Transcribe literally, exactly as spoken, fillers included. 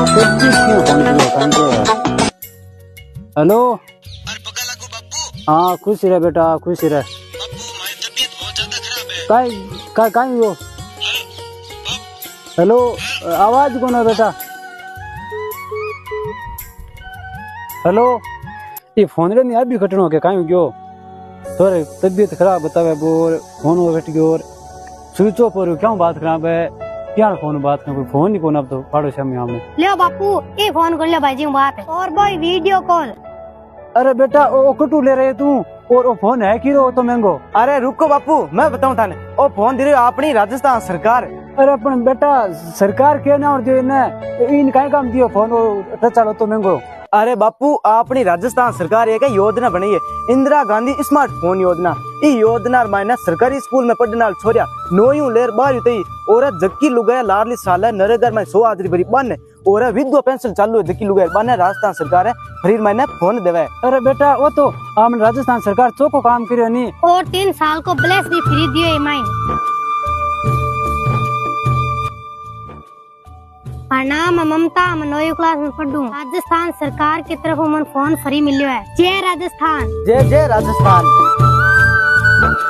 Hello. हाँ खुश रहे बेटा, खुश रहे। काई काई काई हो? हेलो, आवाज कौन है बेटा? हेलो, ये फोन रे नहीं अभी घटनो के काई गयो? थोड़े तबीयत खराब बतावे बोर फोन हो घट गयो और स्विच ऑफ हो क्यों बात खराब है? क्या फोन बात कर, फोन ही कौन अब तो पाड़ो शाम में हमने ले बापू ये फोन कर ले भाई जी बात है और भाई वीडियो कॉल। अरे बेटा ओ कटू ले रहे तू और वो फोन है कि रो तो महंगो। अरे रुको बापू मैं बताऊं थाने ओ फोन दे रही अपनी राजस्थान सरकार। अरे अपन बेटा सरकार के ना और जो इन काई काम दियो फोन टचालो तो महंगो। अरे बापू अपनी राजस्थान सरकार एक योजना बनाई है इंदिरा गांधी स्मार्टफोन योजना। ई योजना मायने सरकारी स्कूल में पढ़ने वाले छोरिया नोयू लेर बारहवीं तई और जक्की लुगाया लाडली साल है नरेगा में सौ हाजरी भरी बन और विधवा पेंशन चालू है जक्की लुगाया बन राजस्थान सरकार है फ्री महीने फोन देवे। अरे बेटा वो तो हमने राजस्थान सरकार चौको काम करियो नी और तीन साल को ब्लेस भी फ्री दियो माइन। नाम ममता मनोयू क्लास में पढ़ूं। राजस्थान सरकार की तरफ मन फोन फ्री मिलियो है। जय राजस्थान, जय जय राजस्थान।